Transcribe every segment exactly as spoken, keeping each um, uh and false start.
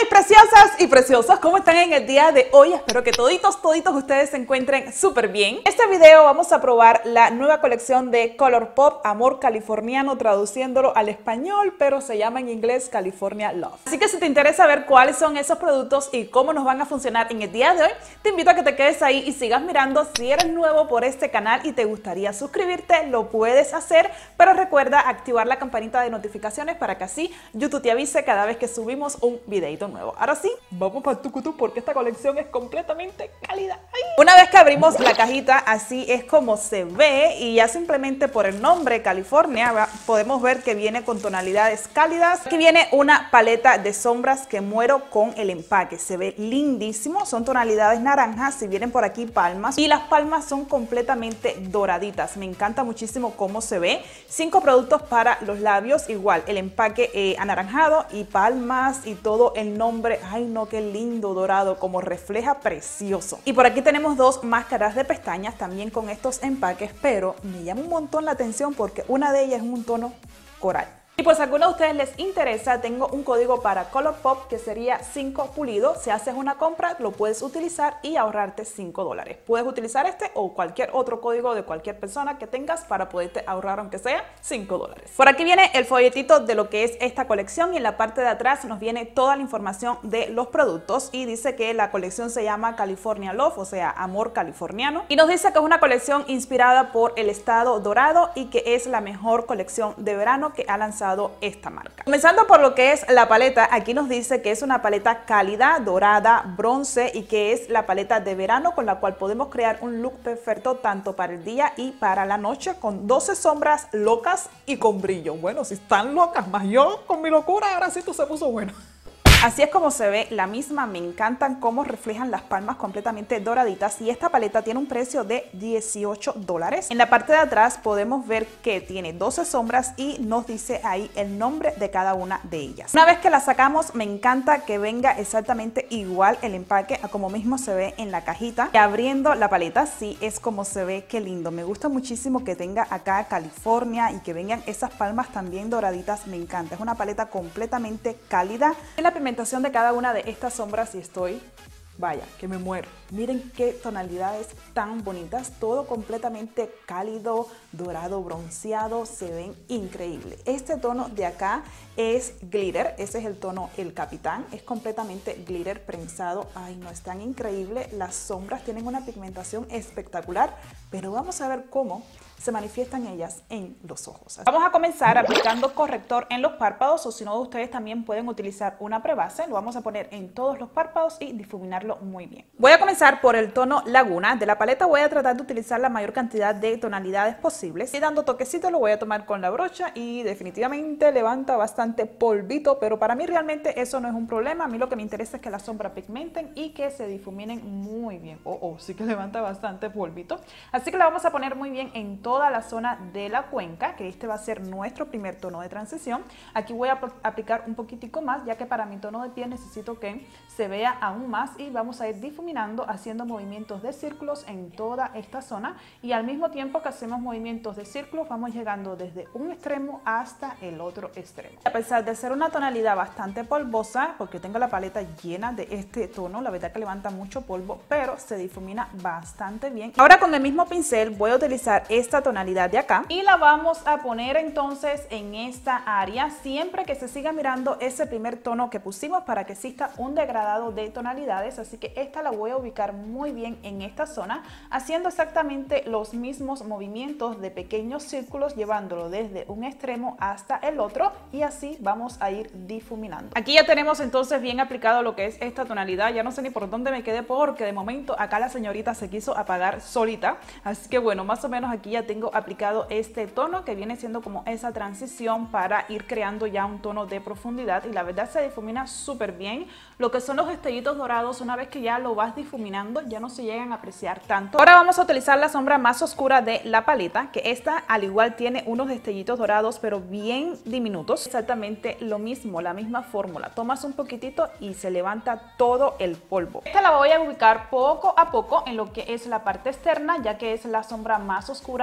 mis preciosas y preciosos, ¿cómo están en el día de hoy? Espero que toditos, toditos ustedes se encuentren súper bien. En este video vamos a probar la nueva colección de Colourpop Amor Californiano, traduciéndolo al español, pero se llama en inglés California Love. Así que si te interesa ver cuáles son esos productos y cómo nos van a funcionar en el día de hoy, te invito a que te quedes ahí y sigas mirando. Si eres nuevo por este canal y te gustaría suscribirte, lo puedes hacer, pero recuerda activar la campanita de notificaciones para que así YouTube te avise cada vez que subimos un videito nuevo. Ahora sí, vamos para tucutú porque esta colección es completamente cálida. ¡Ay! Una vez que abrimos la cajita, así es como se ve, y ya simplemente por el nombre California podemos ver que viene con tonalidades cálidas. Aquí viene una paleta de sombras que muero con el empaque, se ve lindísimo, son tonalidades naranjas y vienen por aquí palmas, y las palmas son completamente doraditas. Me encanta muchísimo cómo se ve. Cinco productos para los labios, igual el empaque eh, anaranjado y palmas y todo el nombre. Ay no, qué lindo dorado, como refleja, precioso. Y por aquí tenemos dos máscaras de pestañas también con estos empaques, pero me llama un montón la atención porque una de ellas es un tono coral. Y por si a alguno de ustedes les interesa, tengo un código para Colourpop que sería cinco pulido. Si haces una compra, lo puedes utilizar y ahorrarte cinco dólares. Puedes utilizar este o cualquier otro código de cualquier persona que tengas para poderte ahorrar, aunque sea cinco dólares. Por aquí viene el folletito de lo que es esta colección, y en la parte de atrás nos viene toda la información de los productos, y dice que la colección se llama California Love, o sea, amor californiano, y nos dice que es una colección inspirada por el estado dorado y que es la mejor colección de verano que ha lanzado esta marca. Comenzando por lo que es la paleta, aquí nos dice que es una paleta cálida, dorada, bronce, y que es la paleta de verano con la cual podemos crear un look perfecto tanto para el día y para la noche, con doce sombras locas y con brillo. Bueno, si están locas, más yo con mi locura, ahora sí tú se puso bueno. Así es como se ve la misma. Me encantan cómo reflejan las palmas completamente doraditas, y esta paleta tiene un precio de dieciocho dólares. En la parte de atrás podemos ver que tiene doce sombras y nos dice ahí el nombre de cada una de ellas. Una vez que la sacamos, me encanta que venga exactamente igual el empaque a como mismo se ve en la cajita. Y abriendo la paleta, sí es como se ve. Qué lindo. Me gusta muchísimo que tenga acá California y que vengan esas palmas también doraditas. Me encanta. Es una paleta completamente cálida. En la primera de cada una de estas sombras y estoy, vaya, que me muero. Miren qué tonalidades tan bonitas, todo completamente cálido, dorado, bronceado, se ven increíbles. Este tono de acá es glitter, ese es el tono El Capitán, es completamente glitter prensado. Ay no, es tan increíble. Las sombras tienen una pigmentación espectacular, pero vamos a ver cómo se manifiestan ellas en los ojos. Vamos a comenzar aplicando corrector en los párpados, o si no, ustedes también pueden utilizar una prebase. Lo vamos a poner en todos los párpados y difuminarlo muy bien. Voy a comenzar por el tono Laguna. De la paleta voy a tratar de utilizar la mayor cantidad de tonalidades posibles, y dando toquecitos lo voy a tomar con la brocha, y definitivamente levanta bastante polvito, pero para mí realmente eso no es un problema. A mí lo que me interesa es que las sombras pigmenten y que se difuminen muy bien. Oh, oh, sí que levanta bastante polvito. Así que la vamos a poner muy bien en todo toda la zona de la cuenca, que este va a ser nuestro primer tono de transición. Aquí voy a aplicar un poquitico más, ya que para mi tono de piel necesito que se vea aún más, y vamos a ir difuminando haciendo movimientos de círculos en toda esta zona, y al mismo tiempo que hacemos movimientos de círculos vamos llegando desde un extremo hasta el otro extremo. A pesar de ser una tonalidad bastante polvosa, porque tengo la paleta llena de este tono, la verdad que levanta mucho polvo, pero se difumina bastante bien. Ahora con el mismo pincel voy a utilizar esta tonalidad de acá y la vamos a poner entonces en esta área, siempre que se siga mirando ese primer tono que pusimos para que exista un degradado de tonalidades. Así que esta la voy a ubicar muy bien en esta zona, haciendo exactamente los mismos movimientos de pequeños círculos, llevándolo desde un extremo hasta el otro, y así vamos a ir difuminando. Aquí ya tenemos entonces bien aplicado lo que es esta tonalidad. Ya no sé ni por dónde me quedé, porque de momento acá la señorita se quiso apagar solita, así que bueno, más o menos aquí ya tengo aplicado este tono que viene siendo como esa transición para ir creando ya un tono de profundidad, y la verdad se difumina súper bien. Lo que son los destellitos dorados, una vez que ya lo vas difuminando, ya no se llegan a apreciar tanto. Ahora vamos a utilizar la sombra más oscura de la paleta, que esta al igual tiene unos destellitos dorados pero bien diminutos. Exactamente lo mismo, la misma fórmula. Tomas un poquitito y se levanta todo el polvo. Esta la voy a ubicar poco a poco en lo que es la parte externa, ya que es la sombra más oscura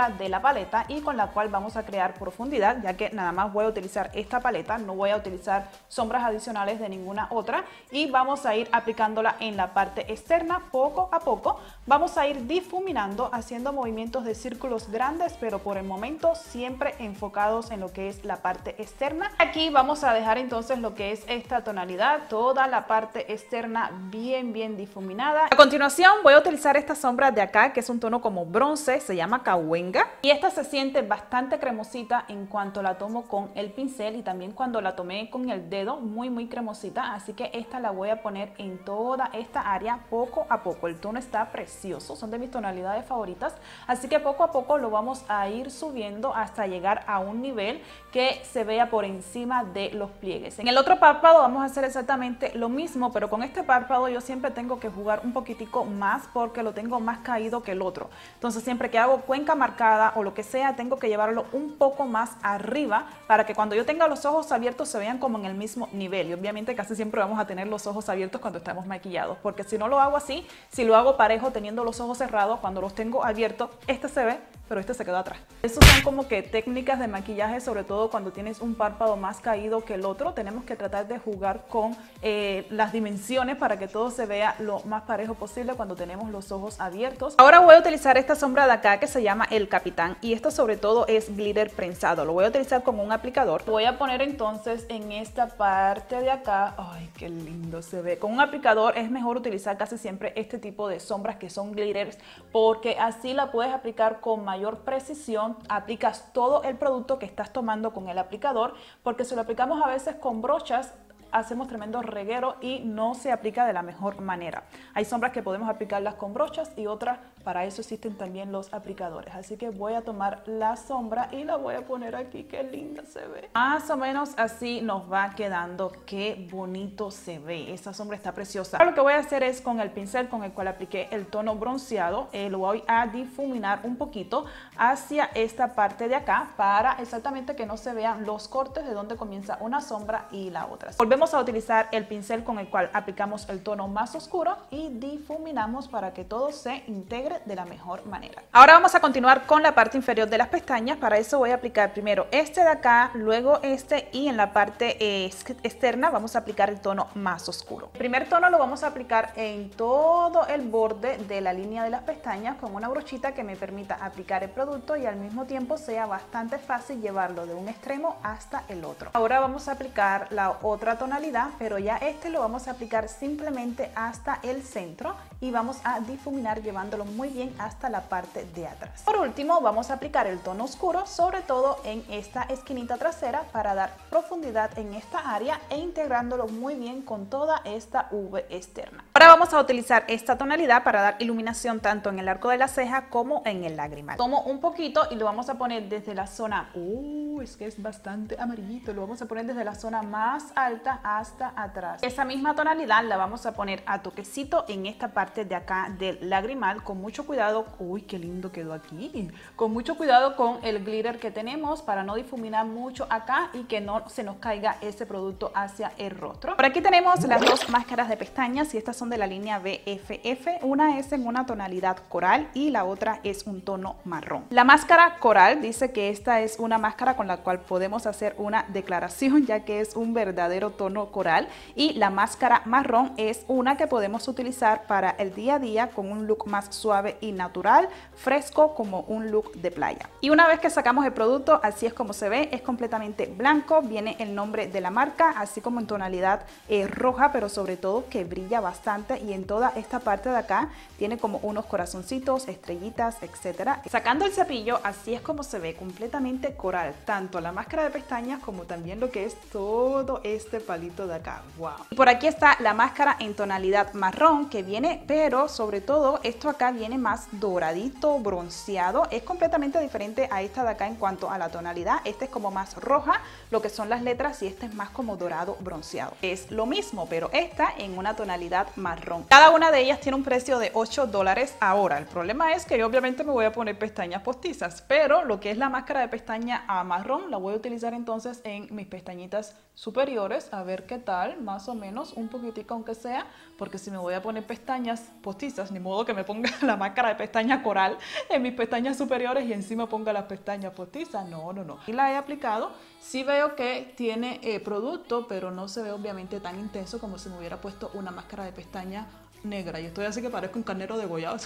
sombra de la paleta y con la cual vamos a crear profundidad, ya que nada más voy a utilizar esta paleta, no voy a utilizar sombras adicionales de ninguna otra, y vamos a ir aplicándola en la parte externa poco a poco. Vamos a ir difuminando, haciendo movimientos de círculos grandes, pero por el momento siempre enfocados en lo que es la parte externa. Aquí vamos a dejar entonces lo que es esta tonalidad, toda la parte externa bien bien difuminada. A continuación voy a utilizar esta sombra de acá, que es un tono como bronce, se llama Cahuenga, y esta se siente bastante cremosita en cuanto la tomo con el pincel y también cuando la tomé con el dedo, muy muy cremosita, así que esta la voy a poner en toda esta área poco a poco. El tono está precioso, son de mis tonalidades favoritas, así que poco a poco lo vamos a ir subiendo hasta llegar a un nivel que se vea por encima de los pliegues. En el otro párpado vamos a hacer exactamente lo mismo, pero con este párpado yo siempre tengo que jugar un poquitico más porque lo tengo más caído que el otro. Entonces siempre que hago cuenca marcada o lo que sea, tengo que llevarlo un poco más arriba para que cuando yo tenga los ojos abiertos se vean como en el mismo nivel. Y obviamente casi siempre vamos a tener los ojos abiertos cuando estamos maquillados, porque si no lo hago así, si lo hago parejo teniendo los ojos cerrados, cuando los tengo abiertos, este se ve, pero este se quedó atrás. Esas son como que técnicas de maquillaje, sobre todo cuando tienes un párpado más caído que el otro. Tenemos que tratar de jugar con eh, las dimensiones para que todo se vea lo más parejo posible cuando tenemos los ojos abiertos. Ahora voy a utilizar esta sombra de acá que se llama El Capitán, y esto sobre todo es glitter prensado. Lo voy a utilizar como un aplicador. Voy a poner entonces en esta parte de acá. Ay, qué lindo se ve. Con un aplicador es mejor utilizar casi siempre este tipo de sombras que son glitters, porque así la puedes aplicar con mayor mayor precisión, aplicas todo el producto que estás tomando con el aplicador, porque si lo aplicamos a veces con brochas hacemos tremendo reguero y no se aplica de la mejor manera. Hay sombras que podemos aplicarlas con brochas y otras, para eso existen también los aplicadores. Así que voy a tomar la sombra y la voy a poner aquí. Qué linda se ve. Más o menos así nos va quedando. Qué bonito se ve. Esta sombra está preciosa. Ahora lo que voy a hacer es con el pincel con el cual apliqué el tono bronceado, eh, lo voy a difuminar un poquito hacia esta parte de acá para exactamente que no se vean los cortes de donde comienza una sombra y la otra. Volvemos Vamos a utilizar el pincel con el cual aplicamos el tono más oscuro y difuminamos para que todo se integre de la mejor manera. Ahora vamos a continuar con la parte inferior de las pestañas. Para eso voy a aplicar primero este de acá, luego este, y en la parte eh, externa vamos a aplicar el tono más oscuro. El primer tono lo vamos a aplicar en todo el borde de la línea de las pestañas con una brochita que me permita aplicar el producto y al mismo tiempo sea bastante fácil llevarlo de un extremo hasta el otro. Ahora vamos a aplicar la otra tonalidad, pero ya este lo vamos a aplicar simplemente hasta el centro y vamos a difuminar llevándolo muy bien hasta la parte de atrás. Por último vamos a aplicar el tono oscuro, sobre todo en esta esquinita trasera, para dar profundidad en esta área e integrándolo muy bien con toda esta V externa. Ahora vamos a utilizar esta tonalidad para dar iluminación tanto en el arco de la ceja como en el lagrimal. Tomo un poquito y lo vamos a poner desde la zona, uh, es que es bastante amarillito, lo vamos a poner desde la zona más alta hasta atrás. Esa misma tonalidad la vamos a poner a toquecito en esta parte de acá del lagrimal, con mucho cuidado. Uy, qué lindo quedó aquí. Con mucho cuidado con el glitter que tenemos para no difuminar mucho acá y que no se nos caiga ese producto hacia el rostro. Por aquí tenemos las dos máscaras de pestañas y estas son de la línea B F F. Una es en una tonalidad coral y la otra es un tono marrón. La máscara coral dice que esta es una máscara con la cual podemos hacer una declaración, ya que es un verdadero tono coral, y la máscara marrón es una que podemos utilizar para el día a día con un look más suave y natural, fresco, como un look de playa. Y una vez que sacamos el producto, así es como se ve, es completamente blanco, viene el nombre de la marca, así como en tonalidad eh, roja, pero sobre todo que brilla bastante, y en toda esta parte de acá tiene como unos corazoncitos, estrellitas, etcétera. Sacando el cepillo, así es como se ve, completamente coral, tanto la máscara de pestañas como también lo que es todo este palito de acá. Wow. Y por aquí está la máscara en tonalidad marrón que viene, pero sobre todo esto acá viene más doradito, bronceado. Es completamente diferente a esta de acá en cuanto a la tonalidad. Este es como más roja, lo que son las letras, y este es más como dorado bronceado. Es lo mismo, pero esta en una tonalidad marrón. Cada una de ellas tiene un precio de ocho dólares ahora. El problema es que yo obviamente me voy a poner pestañas postizas, pero lo que es la máscara de pestaña a marrón marrón la voy a utilizar entonces en mis pestañitas superiores, a ver qué tal, más o menos, un poquitico aunque sea, porque si me voy a poner pestañas postizas, ni modo que me ponga la máscara de pestaña coral en mis pestañas superiores y encima ponga las pestañas postizas, no, no, no. Y la he aplicado, sí veo que tiene eh, producto, pero no se ve obviamente tan intenso como si me hubiera puesto una máscara de pestaña negra. Y estoy así que parezco un carnero degollado.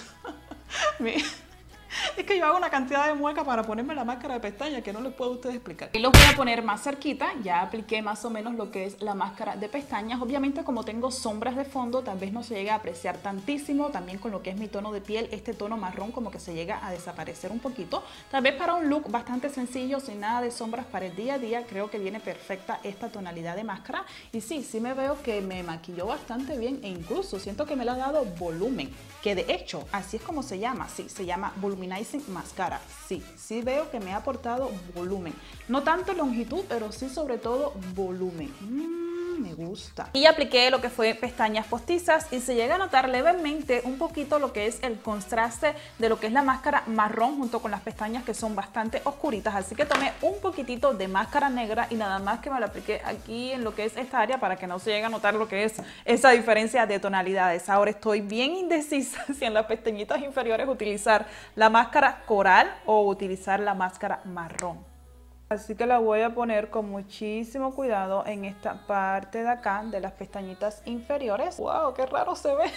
Es que yo hago una cantidad de muecas para ponerme la máscara de pestaña que no les puedo a ustedes explicar. Y los voy a poner más cerquita, ya apliqué más o menos lo que es la máscara de pestañas. Obviamente como tengo sombras de fondo, tal vez no se llega a apreciar tantísimo. También con lo que es mi tono de piel, este tono marrón como que se llega a desaparecer un poquito. Tal vez para un look bastante sencillo, sin nada de sombras para el día a día, creo que viene perfecta esta tonalidad de máscara. Y sí, sí me veo que me maquilló bastante bien e incluso siento que me le ha dado volumen. Que de hecho, así es como se llama, sí, se llama volumen. Mascara, sí, sí veo que me ha aportado volumen, no tanto longitud, pero sí sobre todo volumen. Mm, me gusta. Y apliqué lo que fue pestañas postizas y se llega a notar levemente un poquito lo que es el contraste de lo que es la máscara marrón junto con las pestañas que son bastante oscuritas, así que tomé un poquitito de máscara negra y nada más que me lo apliqué aquí en lo que es esta área para que no se llegue a notar lo que es esa diferencia de tonalidades. Ahora estoy bien indecisa si en las pestañitas inferiores utilizar la máscara coral o utilizar la máscara marrón. Así que la voy a poner con muchísimo cuidado en esta parte de acá de las pestañitas inferiores. ¡Wow! ¡Qué raro se ve!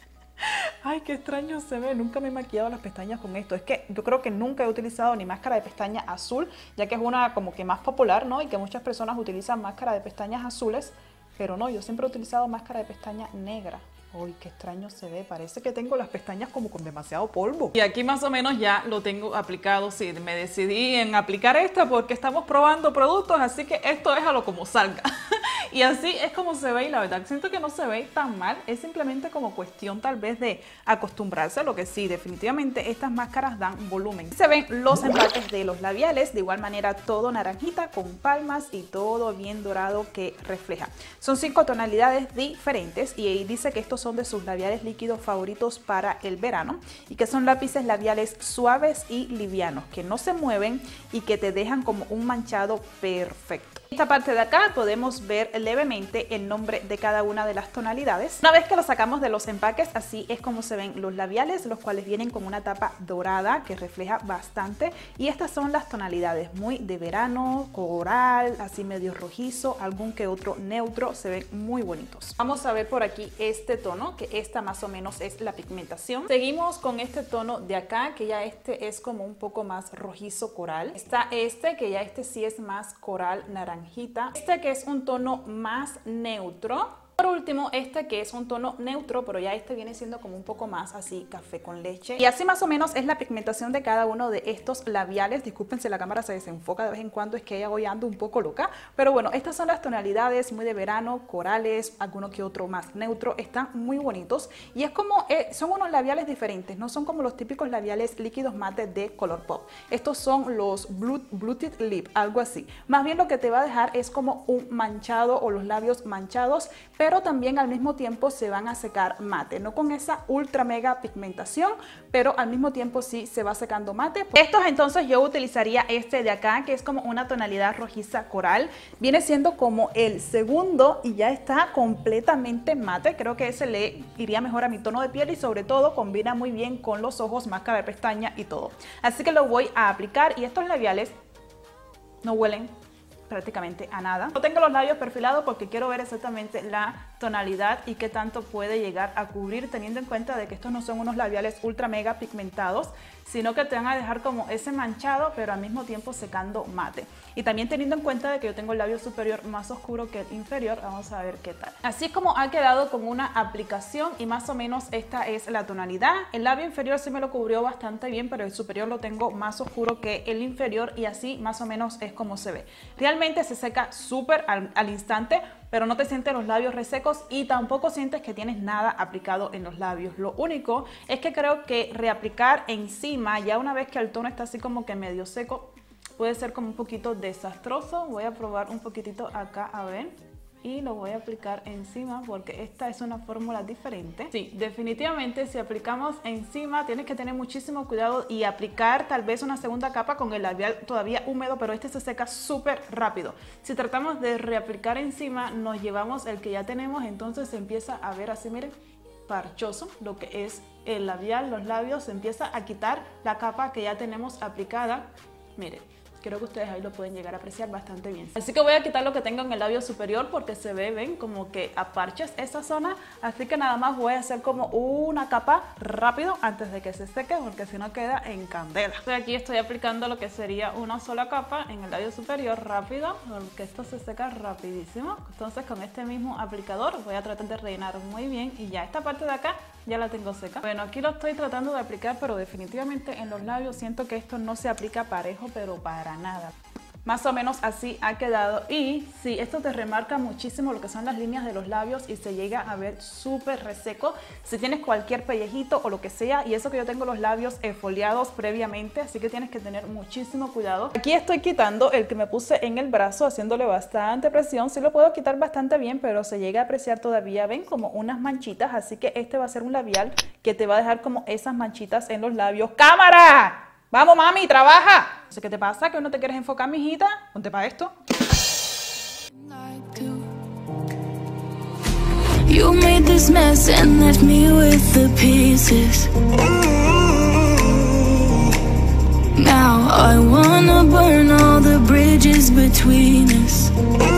¡Ay, qué extraño se ve! Nunca me he maquillado las pestañas con esto. Es que yo creo que nunca he utilizado ni máscara de pestaña azul, ya que es una como que más popular, ¿no? Y que muchas personas utilizan máscara de pestañas azules, pero no, yo siempre he utilizado máscara de pestaña negra. Uy, qué extraño se ve, parece que tengo las pestañas como con demasiado polvo. Y aquí más o menos ya lo tengo aplicado, sí, me decidí en aplicar esta porque estamos probando productos, así que esto es a lo como salga. Y así es como se ve y la verdad siento que no se ve tan mal, es simplemente como cuestión tal vez de acostumbrarse, lo que sí, definitivamente estas máscaras dan volumen. Se ven los empaques de los labiales, de igual manera todo naranjita con palmas y todo bien dorado que refleja. Son cinco tonalidades diferentes y ahí dice que estos son de sus labiales líquidos favoritos para el verano y que son lápices labiales suaves y livianos que no se mueven y que te dejan como un manchado perfecto. En esta parte de acá podemos ver levemente el nombre de cada una de las tonalidades. Una vez que lo sacamos de los empaques, así es como se ven los labiales, los cuales vienen con una tapa dorada que refleja bastante. Y estas son las tonalidades, muy de verano, coral, así medio rojizo, algún que otro neutro, se ven muy bonitos. Vamos a ver por aquí este tono, que esta más o menos es la pigmentación. Seguimos con este tono de acá, que ya este es como un poco más rojizo coral. Está este, que ya este sí es más coral naranja. Este que es un tono más neutro. Por último, este que es un tono neutro, pero ya este viene siendo como un poco más así café con leche. Y así más o menos es la pigmentación de cada uno de estos labiales. Disculpen si la cámara se desenfoca de vez en cuando, es que ya voy ando un poco loca. Pero bueno, estas son las tonalidades muy de verano, corales, alguno que otro más neutro. Están muy bonitos y es como, eh, son unos labiales diferentes, no son como los típicos labiales líquidos mate de Colourpop. Estos son los Bluted Lip, algo así. Más bien lo que te va a dejar es como un manchado o los labios manchados, pero pero también al mismo tiempo se van a secar mate, no con esa ultra mega pigmentación, pero al mismo tiempo sí se va secando mate. Estos entonces yo utilizaría este de acá, que es como una tonalidad rojiza coral, viene siendo como el segundo y ya está completamente mate. Creo que ese le iría mejor a mi tono de piel y sobre todo combina muy bien con los ojos, máscara de pestaña y todo. Así que lo voy a aplicar y estos labiales no huelen prácticamente a nada. No tengo los labios perfilados porque quiero ver exactamente la tonalidad y qué tanto puede llegar a cubrir, teniendo en cuenta de que estos no son unos labiales ultra mega pigmentados, sino que te van a dejar como ese manchado, pero al mismo tiempo secando mate. Y también teniendo en cuenta de que yo tengo el labio superior más oscuro que el inferior, vamos a ver qué tal. Así como ha quedado con una aplicación y más o menos esta es la tonalidad. El labio inferior sí me lo cubrió bastante bien, pero el superior lo tengo más oscuro que el inferior y así más o menos es como se ve. Realmente se seca súper al, al instante, pero no te sientes los labios resecos y tampoco sientes que tienes nada aplicado en los labios. Lo único es que creo que reaplicar encima, ya una vez que el tono está así como que medio seco, puede ser como un poquito desastroso. Voy a probar un poquitito acá, a ver. y lo voy a aplicar encima porque esta es una fórmula diferente. Sí, definitivamente si aplicamos encima tienes que tener muchísimo cuidado y aplicar tal vez una segunda capa con el labial todavía húmedo, pero este se seca súper rápido. Si tratamos de reaplicar encima nos llevamos el que ya tenemos, entonces se empieza a ver así, miren, parchoso lo que es el labial, los labios, se empieza a quitar la capa que ya tenemos aplicada. Miren, creo que ustedes ahí lo pueden llegar a apreciar bastante bien. Así que voy a quitar lo que tengo en el labio superior porque se ve, ven, como que a parches esa zona. Así que nada más voy a hacer como una capa rápido antes de que se seque porque si no queda en candela. Estoy aquí, estoy aplicando lo que sería una sola capa en el labio superior rápido porque esto se seca rapidísimo. Entonces con este mismo aplicador voy a tratar de rellenar muy bien y ya esta parte de acá ya la tengo seca. Bueno, aquí lo estoy tratando de aplicar, pero definitivamente en los labios siento que esto no se aplica parejo, pero para nada. Más o menos así ha quedado y sí, esto te remarca muchísimo lo que son las líneas de los labios y se llega a ver súper reseco si tienes cualquier pellejito o lo que sea, y eso que yo tengo los labios exfoliados previamente, así que tienes que tener muchísimo cuidado. Aquí estoy quitando el que me puse en el brazo haciéndole bastante presión, sí lo puedo quitar bastante bien, pero se llega a apreciar todavía, ven, como unas manchitas, así que este va a ser un labial que te va a dejar como esas manchitas en los labios. ¡Cámara! ¡Vamos, mami, trabaja! No sé qué te pasa, que no te quieres enfocar, mijita. Ponte para esto. You made this mess and left me with the pieces. Now I wanna burn all the bridges between us.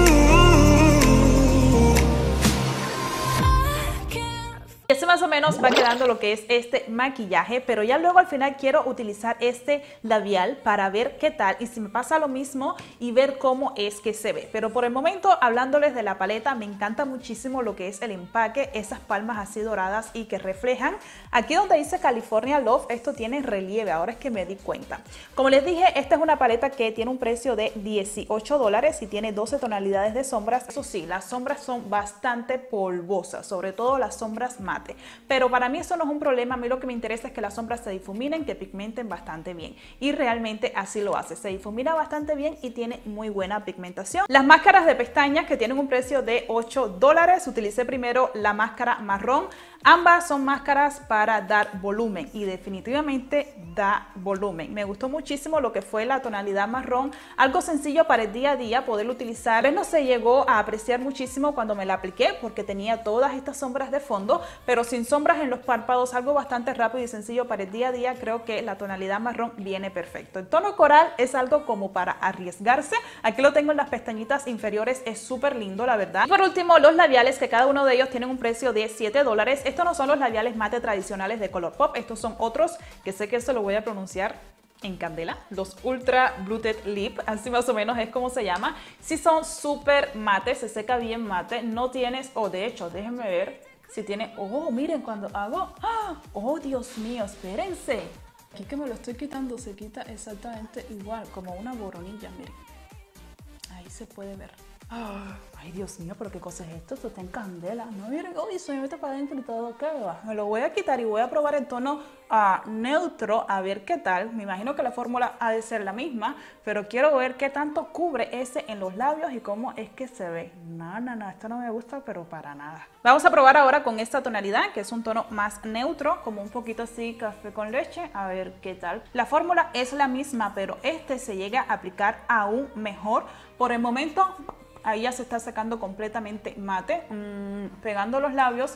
Ese más o menos va quedando lo que es este maquillaje, pero ya luego al final quiero utilizar este labial para ver qué tal y si me pasa lo mismo y ver cómo es que se ve. Pero por el momento, hablándoles de la paleta, me encanta muchísimo lo que es el empaque, esas palmas así doradas y que reflejan. Aquí donde dice California Love, esto tiene relieve, ahora es que me di cuenta. Como les dije, esta es una paleta que tiene un precio de dieciocho dólares y tiene doce tonalidades de sombras. Eso sí, las sombras son bastante polvosas, sobre todo las sombras mate. Pero para mí eso no es un problema, a mí lo que me interesa es que las sombras se difuminen, que pigmenten bastante bien. Y realmente así lo hace, se difumina bastante bien y tiene muy buena pigmentación. Las máscaras de pestañas que tienen un precio de ocho dólares, utilicé primero la máscara marrón. Ambas son máscaras para dar volumen y definitivamente da volumen. Me gustó muchísimo lo que fue la tonalidad marrón, algo sencillo para el día a día poderlo utilizar. No se llegó a apreciar muchísimo cuando me la apliqué porque tenía todas estas sombras de fondo, pero sin sombras en los párpados, algo bastante rápido y sencillo para el día a día. Creo que la tonalidad marrón viene perfecto. El tono coral es algo como para arriesgarse. Aquí lo tengo en las pestañitas inferiores, es súper lindo, la verdad. Y por último, los labiales, que cada uno de ellos tienen un precio de siete dólares. Estos no son los labiales mate tradicionales de Colourpop, estos son otros que sé que se lo voy a pronunciar en candela, los Ultra Bluted Lip, así más o menos es como se llama. Sí son súper mate, se seca bien mate, no tienes, o oh, de hecho, déjenme ver si tiene, oh, miren cuando hago, oh, Dios mío, espérense. Aquí que me lo estoy quitando se quita exactamente igual, como una boronilla, miren. Ahí se puede ver. Ay, Dios mío, pero qué cosa es esto, esto está en candela. No, miren, uy, se me mete para adentro y todo, ¿qué va? Me lo voy a quitar y voy a probar el tono uh, neutro, a ver qué tal. Me imagino que la fórmula ha de ser la misma, pero quiero ver qué tanto cubre ese en los labios y cómo es que se ve. No, no, no, esto no me gusta, pero para nada. Vamos a probar ahora con esta tonalidad, que es un tono más neutro, como un poquito así café con leche, a ver qué tal. La fórmula es la misma, pero este se llega a aplicar aún mejor. Por el momento, ahí ya se está sacando completamente mate, mmm, pegando los labios,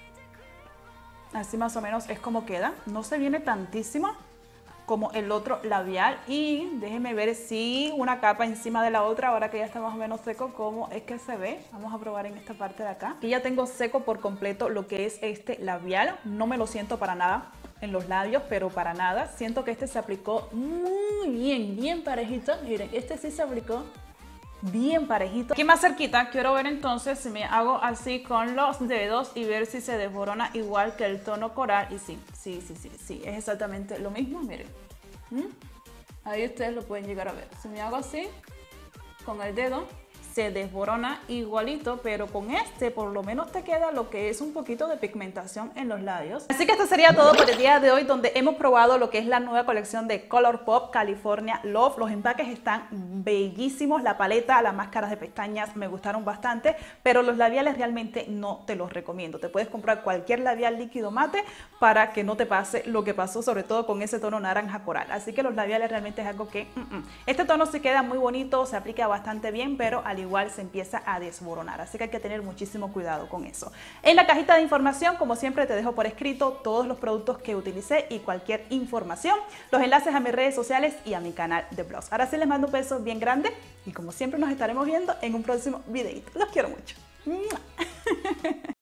así más o menos es como queda. No se viene tantísimo como el otro labial y déjenme ver si una capa encima de la otra, ahora que ya está más o menos seco, cómo es que se ve. Vamos a probar en esta parte de acá. Y ya tengo seco por completo lo que es este labial, no me lo siento para nada en los labios, pero para nada. Siento que este se aplicó muy bien, bien parejito. Miren, este sí se aplicó bien parejito. Aquí más cerquita quiero ver entonces si me hago así con los dedos y ver si se desborona igual que el tono coral. Y sí, sí, sí, sí, sí, es exactamente lo mismo, miren. ¿Mm? Ahí ustedes lo pueden llegar a ver. Si me hago así con el dedo, se desborona igualito, pero con este por lo menos te queda lo que es un poquito de pigmentación en los labios. Así que esto sería todo por el día de hoy, donde hemos probado lo que es la nueva colección de ColourPop California Love. Los empaques están bellísimos, la paleta, las máscaras de pestañas me gustaron bastante, pero los labiales realmente no te los recomiendo. Te puedes comprar cualquier labial líquido mate para que no te pase lo que pasó, sobre todo con ese tono naranja coral. Así que los labiales realmente es algo que... Mm -mm. Este tono se queda muy bonito, se aplica bastante bien, pero al igual se empieza a desmoronar. Así que hay que tener muchísimo cuidado con eso. En la cajita de información, como siempre, te dejo por escrito todos los productos que utilicé y cualquier información, los enlaces a mis redes sociales y a mi canal de blogs. Ahora sí les mando un beso bien grande y como siempre nos estaremos viendo en un próximo videito. Los quiero mucho.